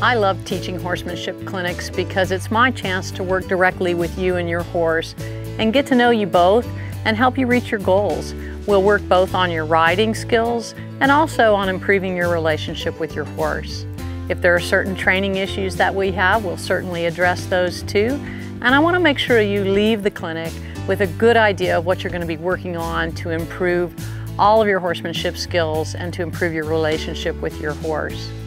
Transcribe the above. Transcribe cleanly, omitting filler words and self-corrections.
I love teaching horsemanship clinics because it's my chance to work directly with you and your horse and get to know you both and help you reach your goals. We'll work both on your riding skills and also on improving your relationship with your horse. If there are certain training issues that we have, we'll certainly address those too. And I want to make sure you leave the clinic with a good idea of what you're going to be working on to improve all of your horsemanship skills and to improve your relationship with your horse.